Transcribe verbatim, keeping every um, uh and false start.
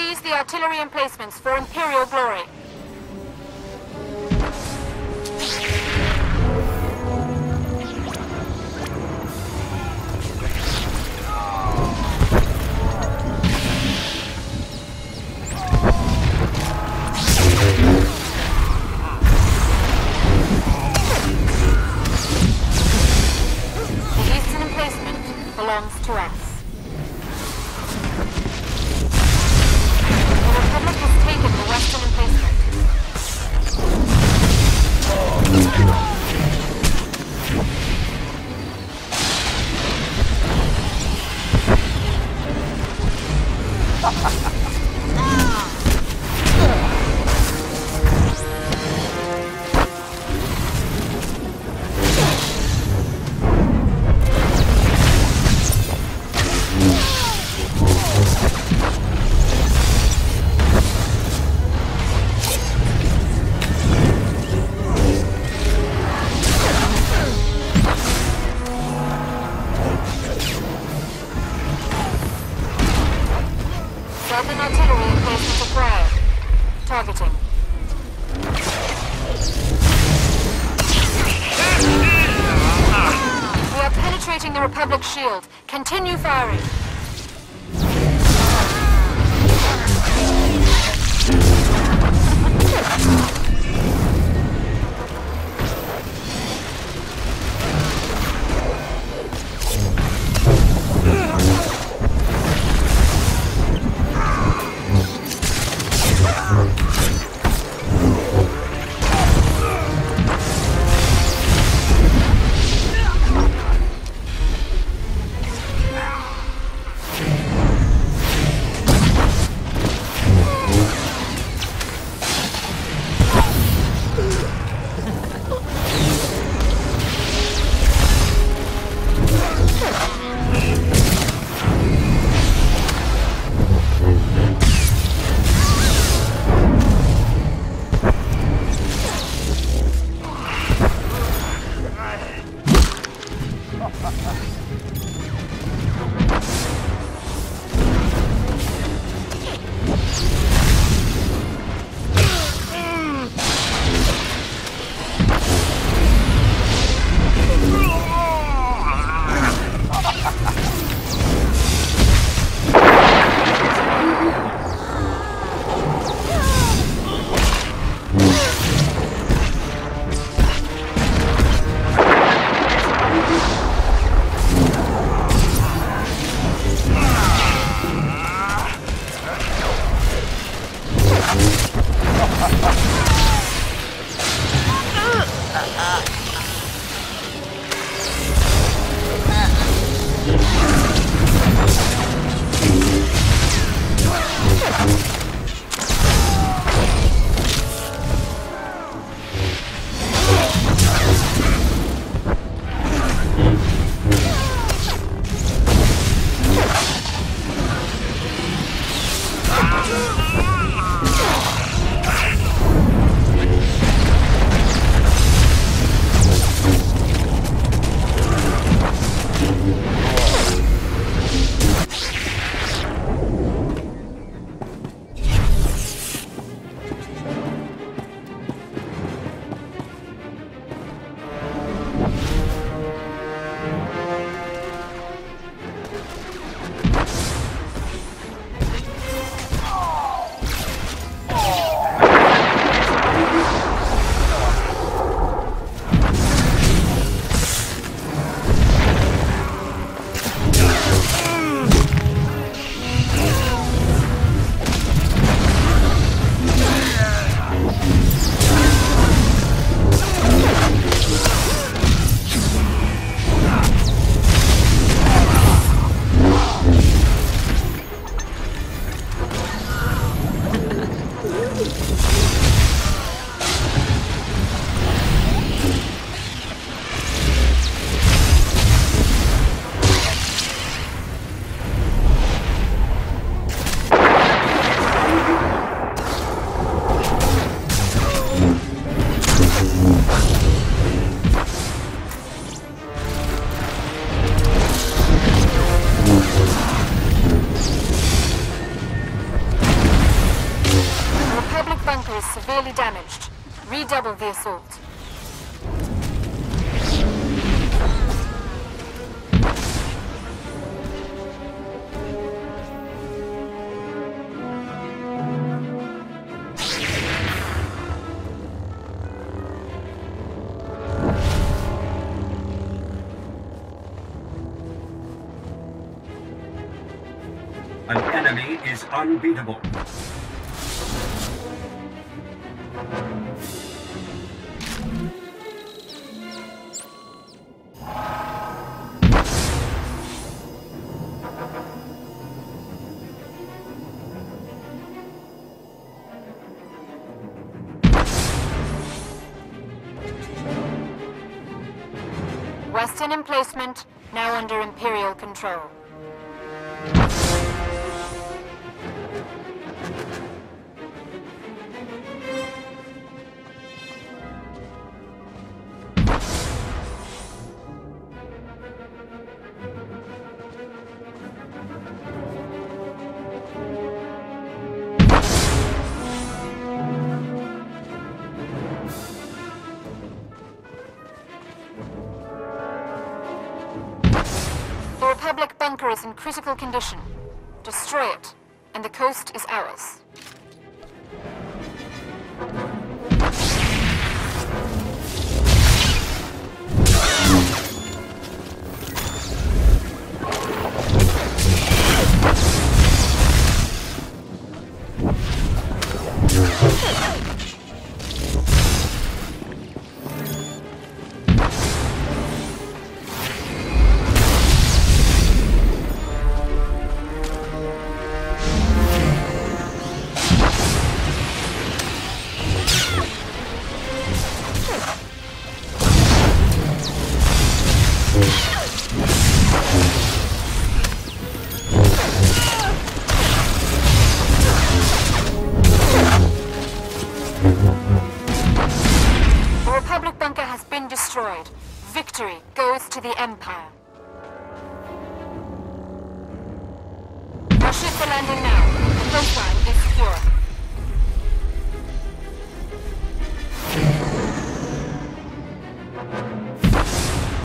Seize the artillery emplacements for Imperial glory. Belongs to us. The Republic has taken the western emplacement. Southern artillery emplacement acquired. Targeting. We are penetrating the Republic's shield. Continue firing. bunker is severely damaged. Redouble the assault. An enemy is unbeatable. Western emplacement, now under Imperial control. The Republic bunker is in critical condition. Destroy it, and the coast is ours. The Republic bunker has been destroyed. Victory goes to the Empire. Our ships are landing now.